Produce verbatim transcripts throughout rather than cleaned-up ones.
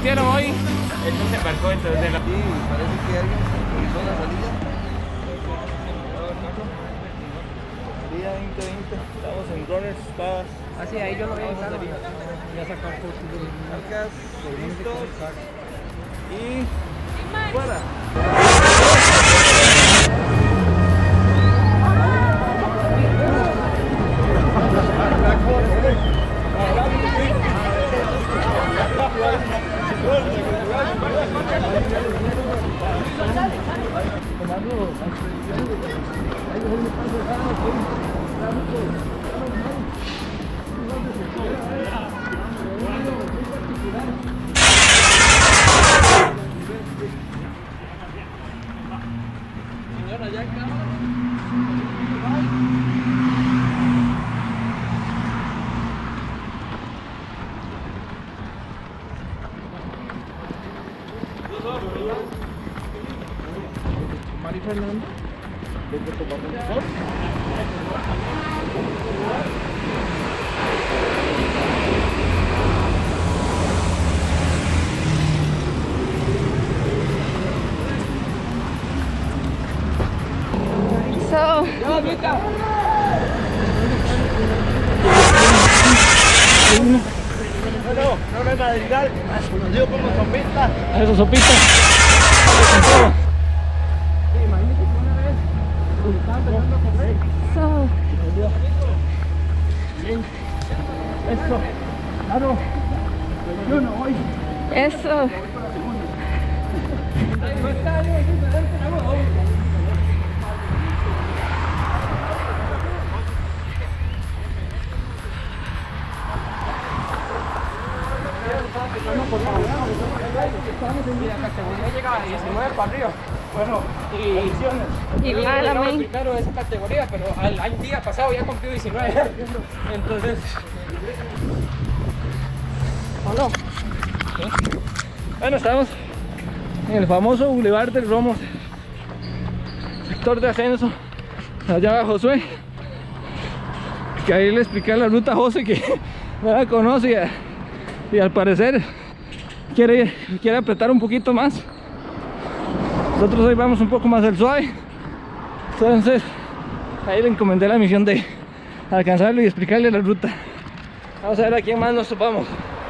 metieron hoy, él no se embarcó, entonces de la... Sí, parece que alguien se autorizó la salida. Día veinte veinte, estamos en Runners Spas. Ah, sí, ahí yo lo vi. Claro, ya sacar fotos de marcas, listos y fuera. Señora, ya en cámara. Mari Fernando. So, No, Mica. Bueno, no me madrigal, conocido como sopita. Eso, sopita. so. Eso, claro. Yo no voy. Eso. La categoría llega a diecinueve para arriba. Bueno, y, Y yo para llegaba mí. primero de esa categoría, pero al año día pasado ya cumplió diecinueve. Entonces, ¿O no? Bueno, estamos en el famoso Boulevard del Romo, sector de ascenso. Allá va Josué, que ahí le expliqué la ruta a José, que no la conoce y, a- y al parecer quiere, quiere apretar un poquito más. Nosotros hoy vamos un poco más al suave, entonces ahí le encomendé la misión de alcanzarlo y explicarle la ruta. Vamos a ver a quién más nos topamos.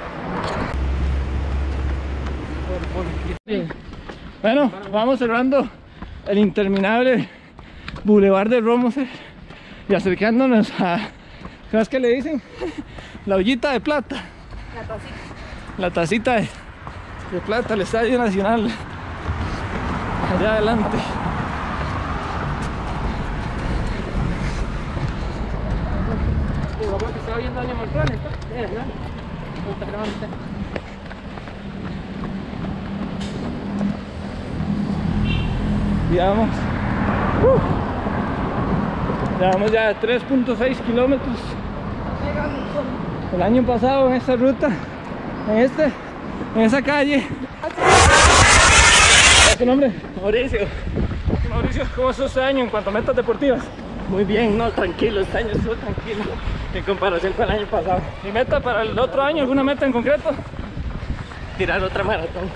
Bueno, vamos cerrando el interminable Boulevard de Romoser y acercándonos a, ¿cómo es que le dicen? La ollita de plata. La tacita. La tacita de, de plata, el Estadio Nacional. Allá adelante. digo, que estaba viendo Animal Planet, ¿no? Eh, ¿no? Me está grabando usted. Llevamos, uh, llevamos ya tres punto seis kilómetros. El año pasado en esta ruta, en este, en esa calle. ¿Cuál es tu nombre? Mauricio, Mauricio, ¿cómo es este año en cuanto a metas deportivas? muy bien, no, tranquilo, este año estuvo tranquilo en comparación con el año pasado. ¿Y meta para el otro año? ¿Alguna meta en concreto? Tirar otra maratón.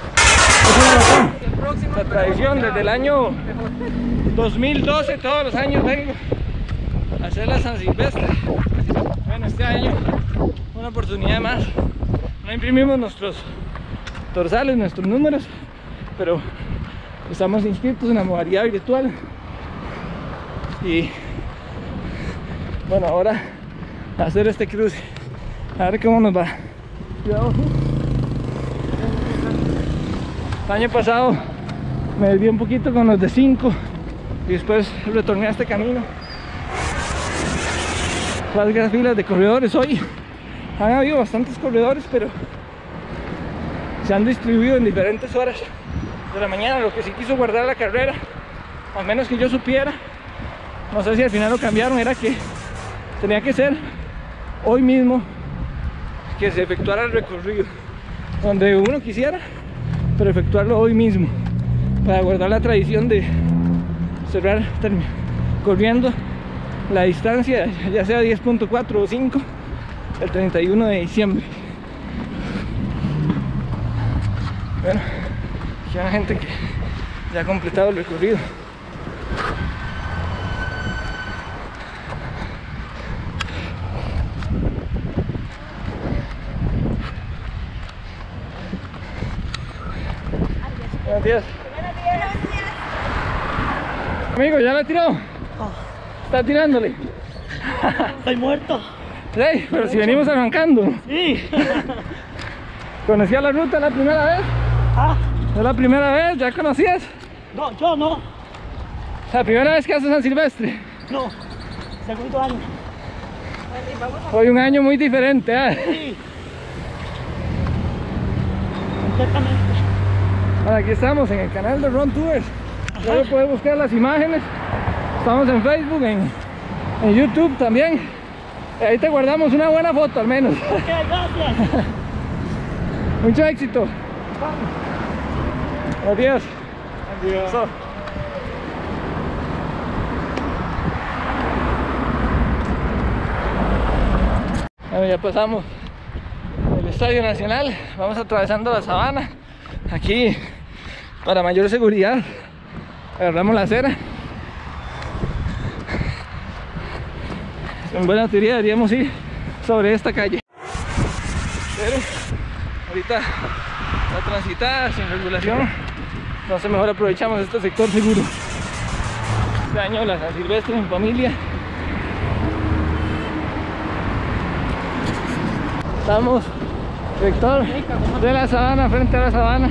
La tradición desde el año dos mil doce, todos los años vengo a hacer la San Silvestre. Bueno, este año una oportunidad más. No imprimimos nuestros dorsales, nuestros números, pero estamos inscritos en la modalidad virtual. Y bueno, ahora hacer este cruce, a ver cómo nos va. Cuidado. El año pasado me desvié un poquito con los de cinco y después retorné a este camino. Largas filas de corredores hoy. Han habido bastantes corredores, pero se han distribuido en diferentes horas de la mañana, lo que sí quiso guardar la carrera, al menos que yo supiera. No sé si al final lo cambiaron, era que tenía que ser hoy mismo que se efectuara el recorrido, donde uno quisiera, pero efectuarlo hoy mismo, para guardar la tradición de cerrar corriendo la distancia, ya sea diez punto cuatro o cinco, el treinta y uno de diciembre. Bueno, aquí hay gente que ya ha completado el recorrido. Buenos días. Amigo, ¿ya la tiró? Está tirándole. Estoy muerto. Sí, pero si venimos arrancando. Sí. ¿Conocías la ruta la primera vez? Ah, ¿Es la primera vez? ¿Ya conocías? no, yo no. La primera vez que haces San Silvestre. No. Segundo año. Hoy un año muy diferente, ¿eh? Sí. Completamente. Bueno, aquí estamos en el canal de Ron Tours. Ya puedes buscar las imágenes. Estamos en Facebook, en, en YouTube también. Ahí te guardamos una buena foto al menos. Ok, gracias. Mucho éxito. Adiós. Adiós. So. Bueno, ya pasamos el Estadio Nacional. Vamos atravesando la sabana. Aquí, para mayor seguridad, agarramos la acera. En buena teoría deberíamos ir sobre esta calle, pero ahorita está transitada sin regulación, entonces mejor aprovechamos este sector seguro. Este año la San Silvestre en familia. Estamos sector de la sabana, frente a la sabana.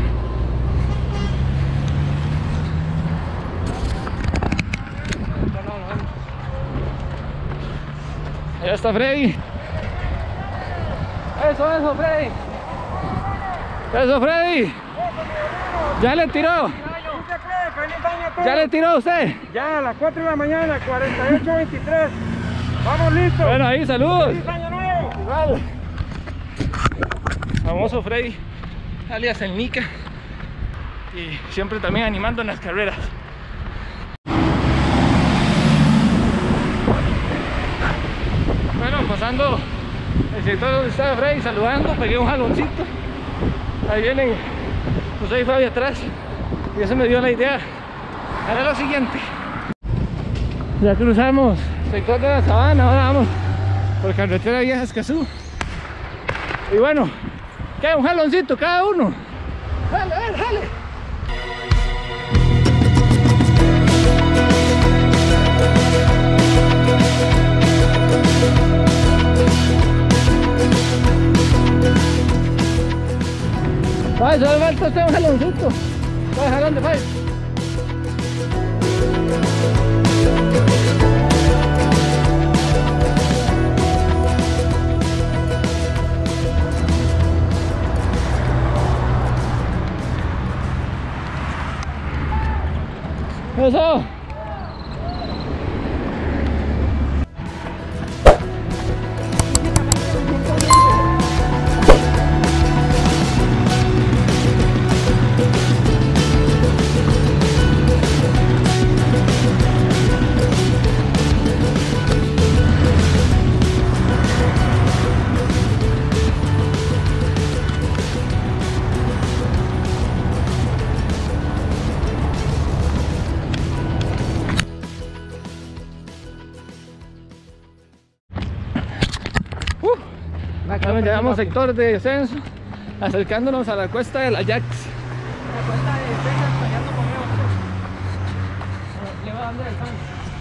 Ya está Freddy. Eso, eso, Freddy. Eso, Freddy. Ya le tiró. Ya le tiró a usted. Ya a las cuatro de la mañana, cuarenta y ocho veintitrés. Vamos listos. Bueno, ahí, saludos. ¡Feliz año nuevo! Igual. Famoso Freddy, alias el Nica. Y siempre también animando en las carreras. Bueno, pasando el sector donde estaba Freddy, saludando, pegué un jaloncito. Ahí vienen José y Fabi atrás. Y eso me dio la idea. Ahora lo siguiente. Ya cruzamos el sector de la sabana, ahora vamos por carretera Vieja Escazú. Y bueno, queda un jaloncito cada uno. Dale, dale, dale. Vai, solo falta usted un jaloncito. Vai, jalón, vai. Eso. Bueno, llegamos sector de descenso, acercándonos a la cuesta del Ajax. La cuenta de Texas fallando conmigo. Le va dando el pan.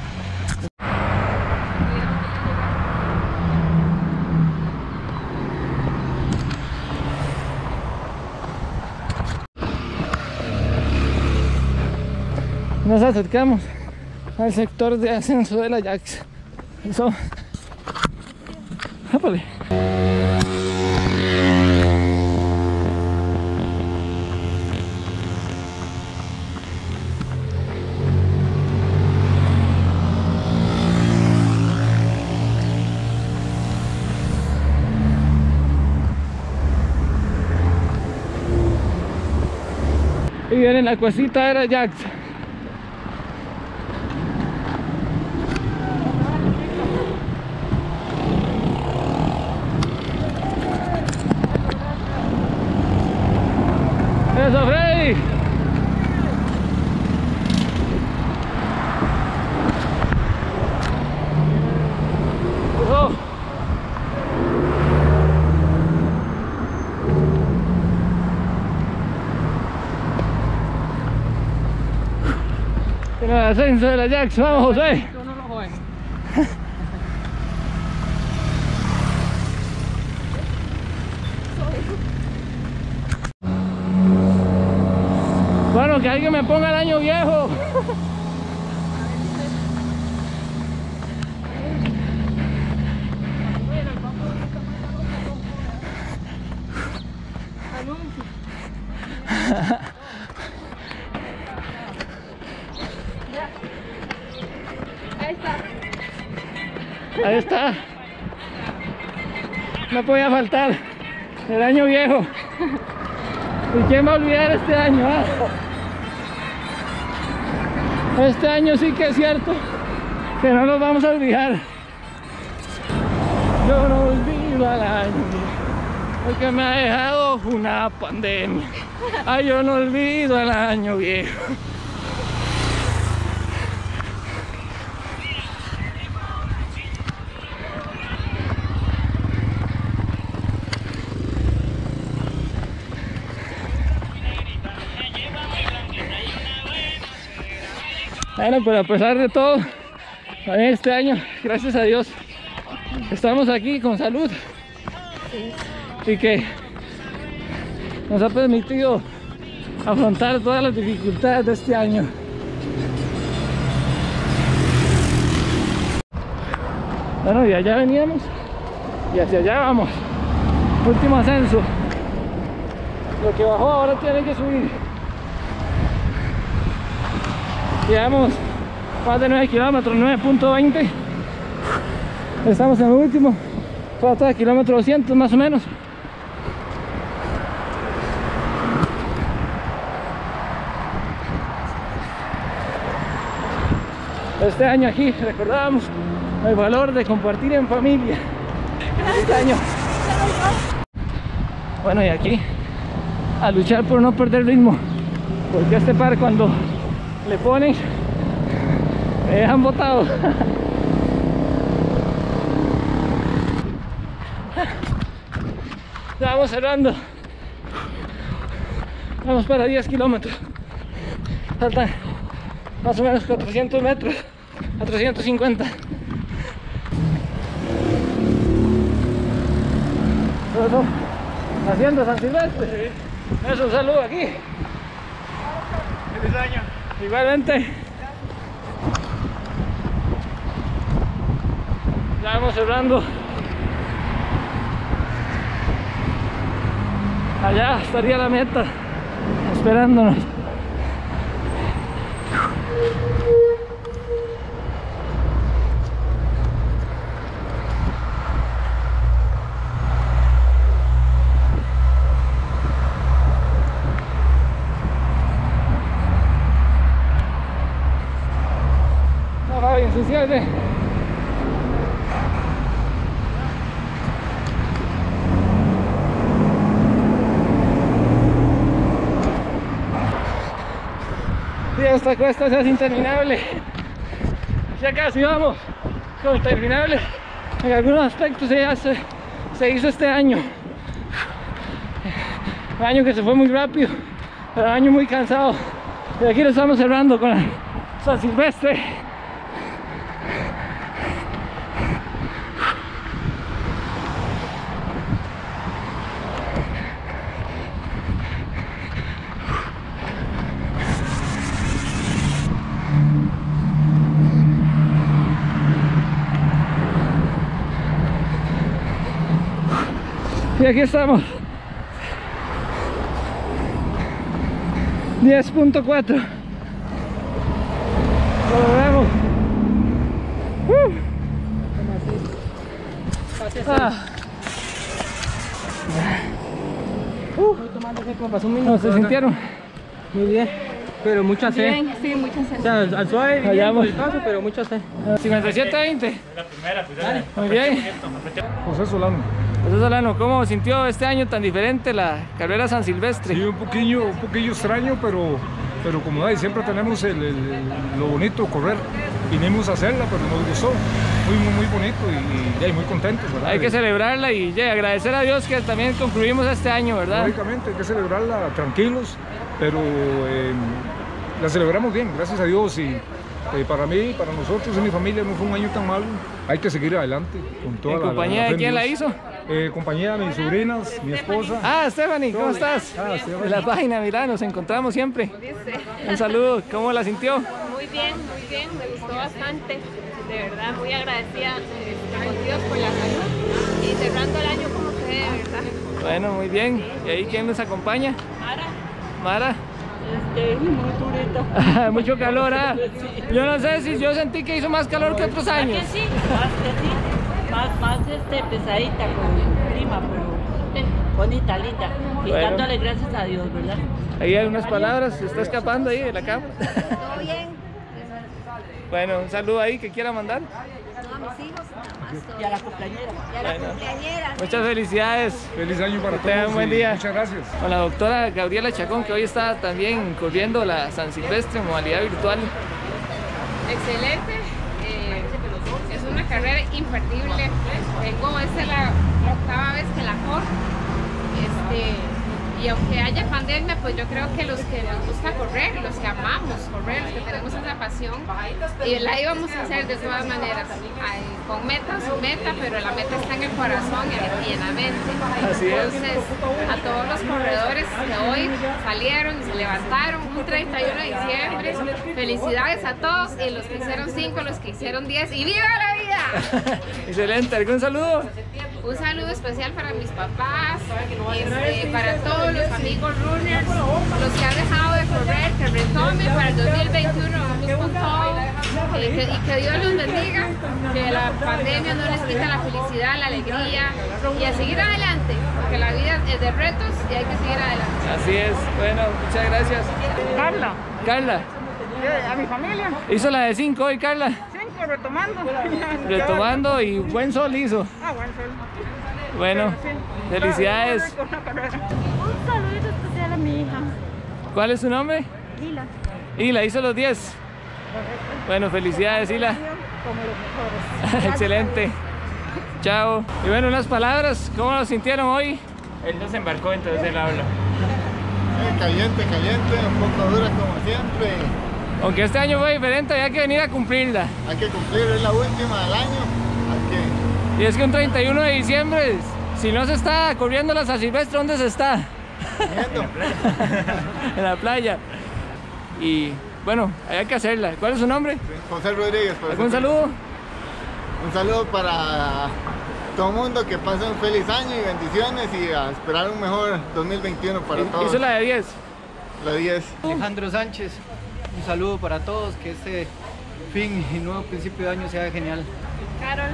Nos acercamos al sector de ascenso del Ajax. Eso. ¡Jápale! Y viene la cuestita del Ajax. Eso, Freddy. Eso. En el ascenso de la Jax, vamos, José. Yo no lo joven. Bueno, que alguien me ponga el año viejo. Ahí está. Ahí está. No podía faltar el año viejo. ¿Y quién va a olvidar este año? ah? Este año sí que es cierto que no nos vamos a olvidar. Yo no olvido al año porque me ha dejado una pandemia. Ay, yo no olvido al año viejo. Bueno, pero a pesar de todo, también este año, gracias a Dios, estamos aquí con salud. Y que nos ha permitido afrontar todas las dificultades de este año. Bueno, y allá veníamos y hacia allá vamos. Último ascenso. Lo que bajó ahora tiene que subir. Llevamos más de nueve kilómetros, nueve punto veinte. Estamos en el último. Falta de kilómetro doscientos más o menos. Este año aquí recordábamos el valor de compartir en familia. Este año. Bueno, y aquí a luchar por no perder ritmo, porque este par cuando le ponen me dejan botado. Ya vamos cerrando. Vamos para diez kilómetros. Faltan más o menos cuatrocientos metros a trescientos cincuenta. Eso, haciendo San Silvestre. Eso, un saludo aquí. Feliz año. Igualmente. Ya vamos cerrando. Allá estaría la meta esperándonos. No, Fabi, ensuciarse. Y esta cuesta se hace interminable. Ya casi vamos con interminable. En algunos aspectos se, hace, se hizo este año. Un año que se fue muy rápido, pero un año muy cansado. Y aquí lo estamos cerrando con San Silvestre. Y aquí estamos. diez punto cuatro. Lo logramos. Uh. Ah. Uh. ¿No se sintieron? Muy bien, pero mucha sed. Bien, sí, muchas O sea, al suave bien, Allá por vamos. el paso, pero mucha sed. cincuenta y siete veinte. La primera, pues ya. Muy bien. José Solano. José Solano, ¿cómo sintió este año tan diferente la carrera San Silvestre? Sí, un poquillo, un poquillo extraño, pero, pero como hay, siempre tenemos el, el, el, lo bonito de correr. Vinimos a hacerla, pero nos gustó. Muy, muy, muy bonito y, y, y muy contentos, ¿verdad? Hay que celebrarla y yeah, agradecer a Dios que también concluimos este año, ¿verdad? Lógicamente, hay que celebrarla tranquilos, pero eh, la celebramos bien, gracias a Dios. Y eh, para mí, para nosotros y mi familia no fue un año tan malo. Hay que seguir adelante con toda ¿En la, compañía la, la de quién la hizo? Eh, compañía de mis sobrinas, mi esposa. Ah, Stephanie, ¿cómo estás? Ah, Stephanie. De la página, mira, nos encontramos siempre. Un saludo, ¿cómo la sintió? Muy bien, muy bien, me gustó bastante. De verdad, muy agradecida eh, con Dios por la salud y cerrando el año como se debe, ¿verdad? Bueno, muy bien. ¿Y ahí quién nos acompaña? Mara. Mara. Este, muy durito. Mucho calor, ¿ah? Yo no sé si yo sentí que hizo más calor que otros años. Que sí, más que sí, más, más este, pesadita con mi prima, pero eh, bonita, linda. Y Bueno. dándole gracias a Dios, ¿verdad? Ahí hay unas palabras, se está escapando ahí de la cámara. ¿Todo bien? Bueno, un saludo ahí que quiera mandar. No, a mis hijos, nada más. todo Y a la bien. cumpleañera. Y a la Bueno. cumpleañera. Muchas felicidades. Feliz año para Que tengan todos. buen y día. Muchas gracias. Con la doctora Gabriela Chacón, que hoy está también corriendo la San Silvestre en modalidad virtual. Excelente. Eh, es una carrera imperdible. Tengo, esta es la, la octava vez que la corro. Este, y aunque haya pandemia, pues yo creo que los que nos gusta correr, los que amamos correr, los que tenemos esa pasión, y la íbamos a hacer de todas maneras, ay, con meta, su meta, pero la meta está en el corazón y en la mente. Así es. Entonces, a todos los corredores que hoy salieron y se levantaron un treinta y uno de diciembre, felicidades a todos, y los que hicieron cinco, los que hicieron diez, y ¡viva la vida! Excelente, ¿algún saludo? Un saludo especial para mis papás, este, para todos los amigos runners, los que han dejado de correr, que retomen para el dos mil veintiuno, vamos con todo, eh, que, y que Dios los bendiga, que la pandemia no les quita la felicidad, la alegría, y a seguir adelante, porque la vida es de retos y hay que seguir adelante. Así es, bueno, muchas gracias. Carla, Carla, eh, a mi familia, hizo la de cinco hoy, Carla. cinco retomando. Retomando y buen sol hizo. Ah, bueno, sol. Bueno, Pero sí. felicidades. Con una carrera. Un saludito especial a mi hija, ¿Cuál es su nombre? Lila. Hila, hizo los diez. Bueno, felicidades, Hila. Como los mejores. Excelente. Chao. Y bueno, unas palabras, ¿cómo lo sintieron hoy? Él no se embarcó, entonces él habla. Eh, caliente, caliente, un poco dura como siempre. Aunque este año fue diferente, había que venir a cumplirla. Hay que cumplir, es la última del año. Hay que... Y es que un treinta y uno de diciembre, si no se está corriendo la San Silvestre, ¿dónde se está? Viendo. En la playa. Y bueno, hay que hacerla. ¿Cuál es su nombre? José Rodríguez. por ¿Algún ejemplo. saludo? Un saludo para todo el mundo, que pase un feliz año y bendiciones y a esperar un mejor dos mil veintiuno para todos. Hizo la de diez. La diez. Alejandro Sánchez, un saludo para todos, que este fin y nuevo principio de año sea genial. Carol,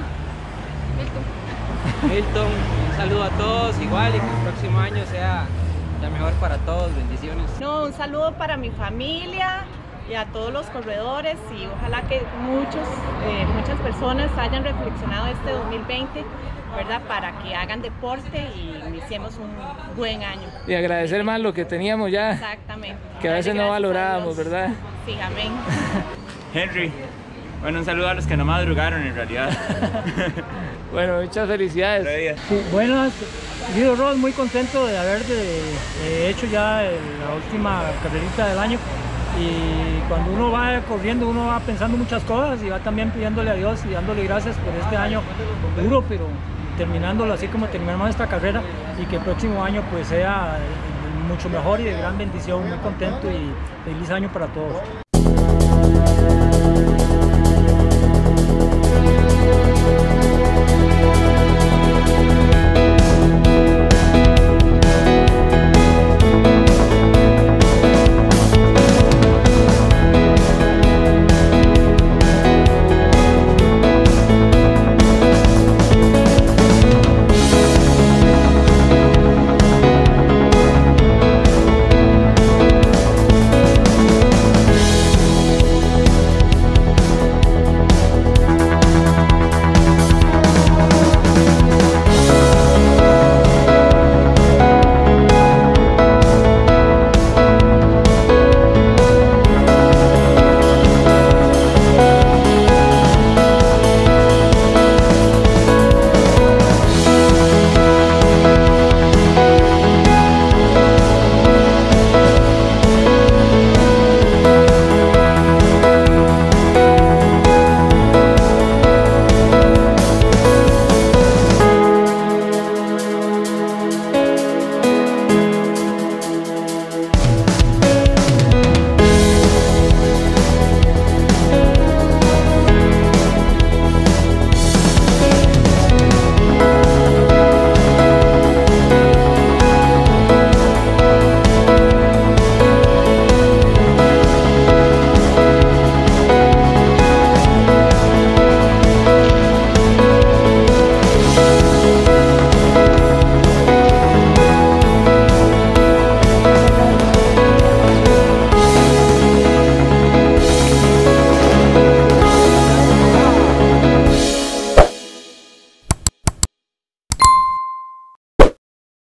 Milton. Milton, un saludo a todos, igual, y que el próximo año sea la mejor para todos, bendiciones. No, un saludo para mi familia y a todos los corredores, y ojalá que muchos, eh, muchas personas hayan reflexionado este dos mil veinte, ¿verdad? Para que hagan deporte y iniciemos un buen año. Y agradecer más lo que teníamos ya, Exactamente. que a veces no Gracias a valorábamos, Dios. ¿verdad? Sí, amén. Henry. Bueno, un saludo a los que no madrugaron en realidad. Bueno, muchas felicidades. Sí, buenas, Guido Ross, muy contento de haber de, de hecho ya el- la última carrerita del año, y cuando uno va corriendo uno va pensando muchas cosas y va también pidiéndole a Dios y dándole gracias por este año duro, pero terminándolo así como terminamos esta carrera, y que el próximo año pues sea mucho mejor y de gran bendición. Muy contento y feliz año para todos.